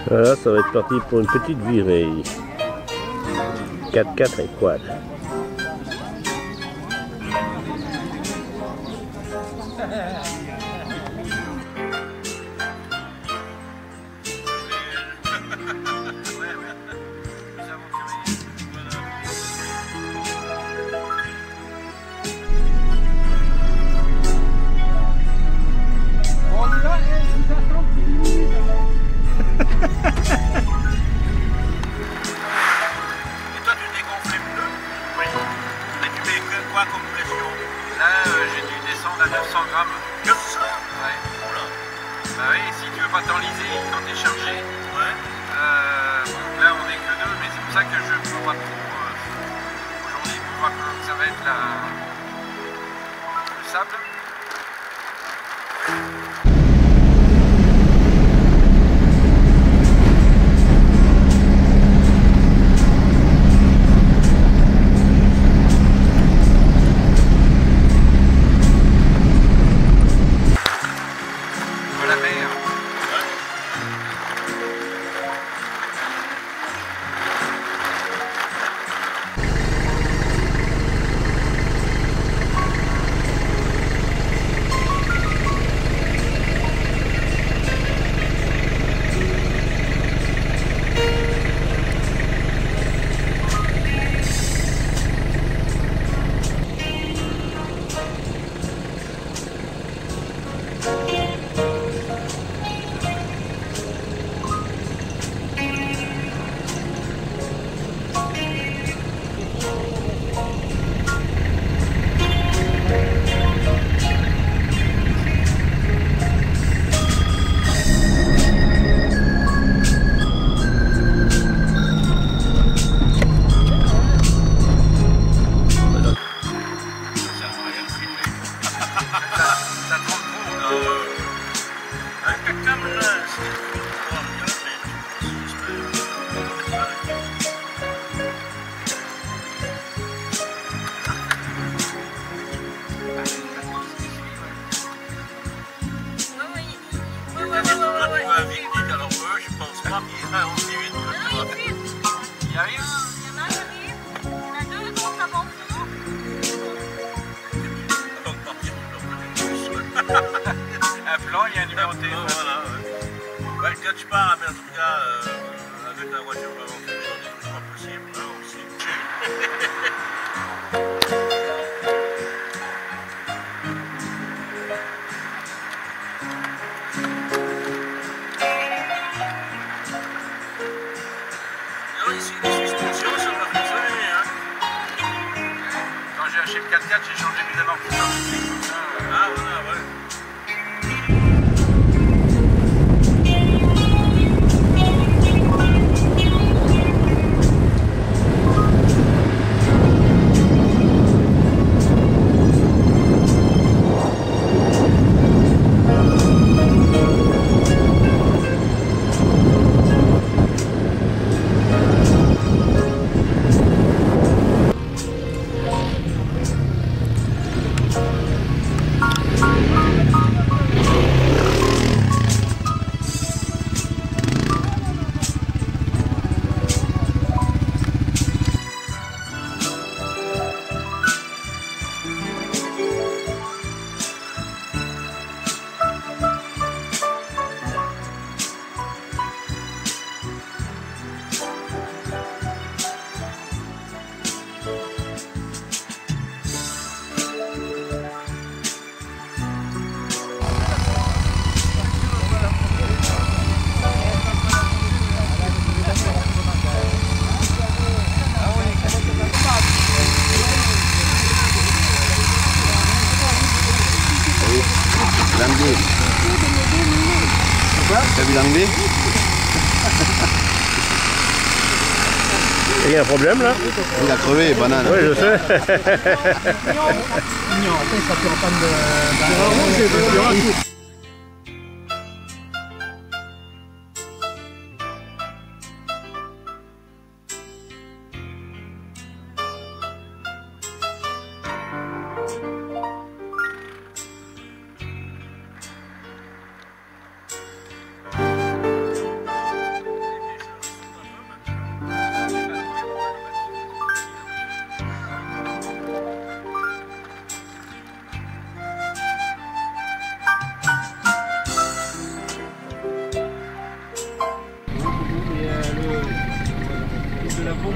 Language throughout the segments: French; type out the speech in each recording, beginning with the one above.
Voilà, ça va être parti pour une petite virée. 4x4 et quad. J'ai dû descendre à 900 grammes. 900? Ouais. Oula. Bah oui, si tu veux pas t'enliser quand t'es chargé. Ouais. Là on est que deux, mais c'est pour ça que je peux pas trop aujourd'hui pour voir comment ça va être le sable. La mer. Il arrive. Il y en a un qui arrive, il y en a deux, l'autre avant vous. Un plan, il y a un numéro de téléphone. Voilà, ouais. Quand tu pars, mais en tout cas, avec la voiture avant que c'est pas possible, hein, aussi. Alors ici, les suspensions, ça va fonctionner, hein. Quand j'ai acheté le 4x4, j'ai changé mes amortisseurs. Ah, voilà, ouais. L'anglais. Quoi? T'as vu l'anglais? Il y a un problème là? Il a crevé, banane. Oui, je sais. la bombe.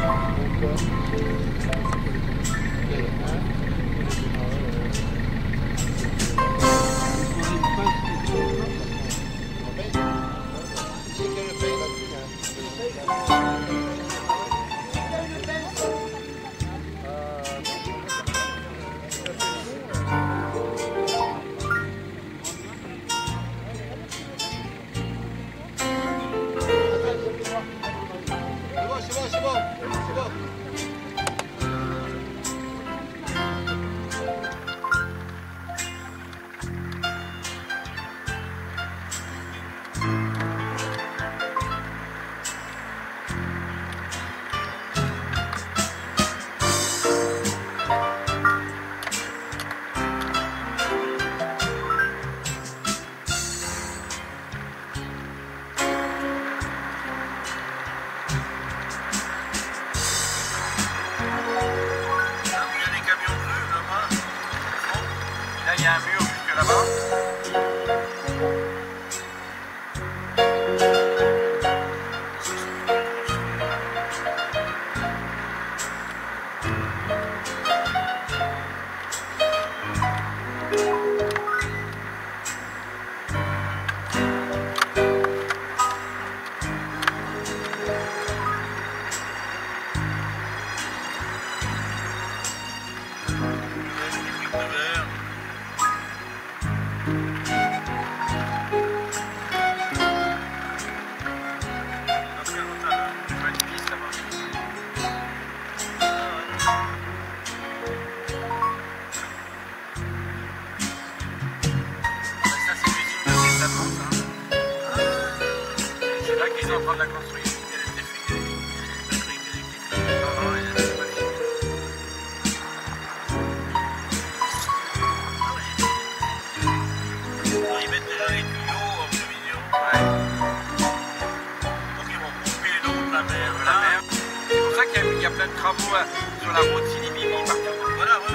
Il y a un mur jusque là-bas. Ils sont en train de la construire. Elle était finie. Non, non, elle était pas finie. Ils mettent déjà les tuyaux en prévision. Ouais. Donc ils vont couper l'eau de la mer. La mer. C'est pour ça qu'il y a plein de travaux sur la route Sini-Mimi partout. Voilà, ouais.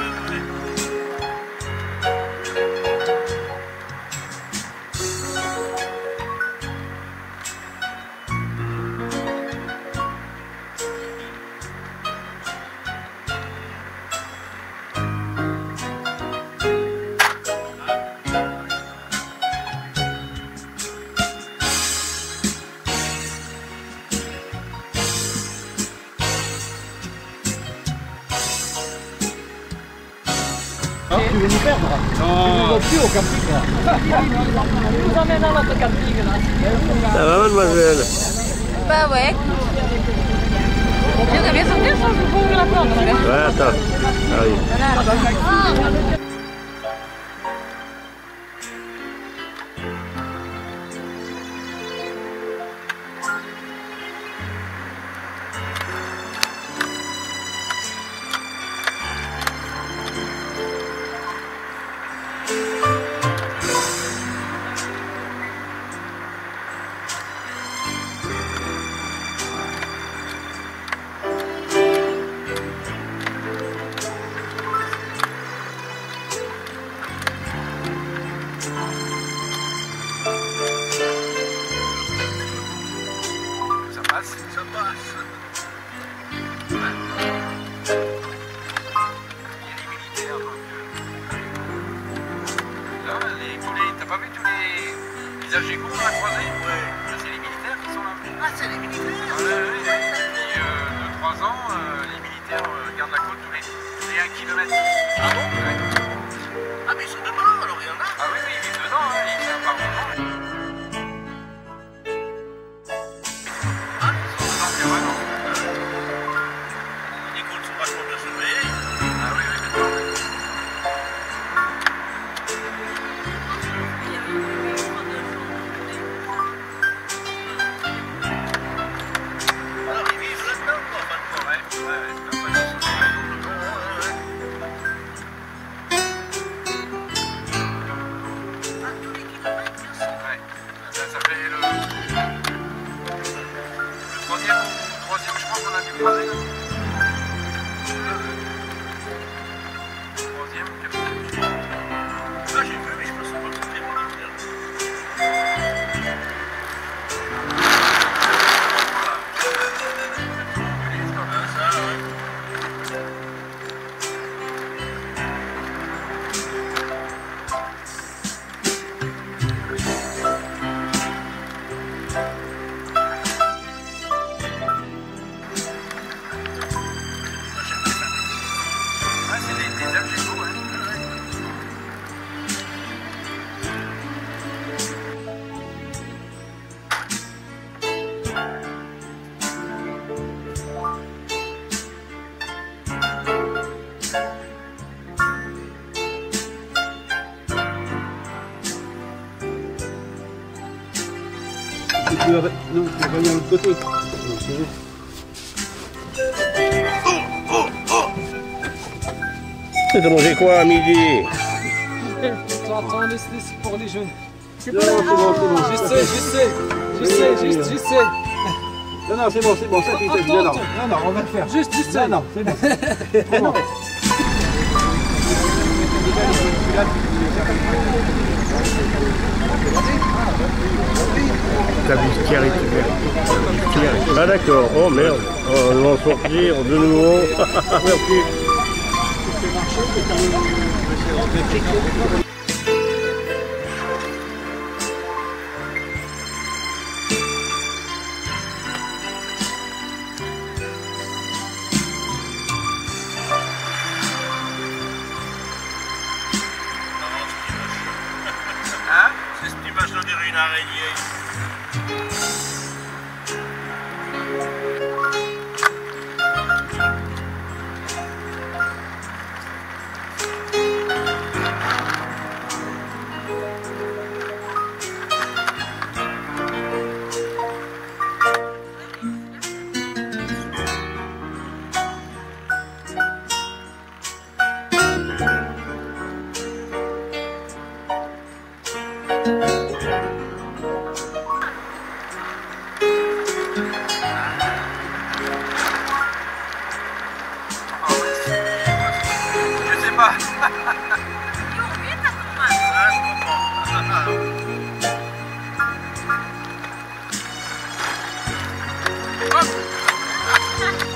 Tu veux nous perdre? Non. Tu nous au camping là. Tu nous emmènes dans notre camping là. Ça va, mademoiselle? Bah ouais. Tu bien sortir sans je peux ouvrir la porte. Ouais, attends. Ah oui. Ça passe. Ça passe. Il y a les militaires. Donc, là, t'as pas vu tous les visages qu'on a croisés? Ouais. C'est les militaires qui sont là. Ah, c'est les militaires. Depuis 2-3 ans, les militaires gardent la côte tous les 1 km. Ah bon? Ouais. Ah, mais ils sont dedans, alors il y en a. Ah oui, oui, ils vivent dedans, hein, ils viennent par moment. Ah, Ils sont dedans, carrément. les côtes sont vachement bien surveillées. Ah oui, oui, maintenant. Alors ils vivent là-dedans, quoi, maintenant. Ouais, ouais, ouais. Pas de soucis. Ah, tous les kilomètres, bien sûr. Ouais. Ça fait le troisième, je crois qu'on a dû croiser. Troisième, quatrième. Ah, j'ai vu, mais je pensais pas que c'était militaire. Les Non, tu vas venir de l'autre côté. Non, c'est bon. T'as mangé quoi à midi? Attends, laisse pour les jeunes. Non, c'est bon, c'est bon. Je sais. Non, non, c'est bon, ça fait Attends, non, attends. non, on va le faire. Juste, Non, non, c'est bon. C'est bon. T'as bustière et tout. Ah d'accord, oh merde, oh, on va en sortir de nouveau. Merci. Hein? C'est cette image-là, on dirait une araignée. Je sais pas. Ah, je comprends.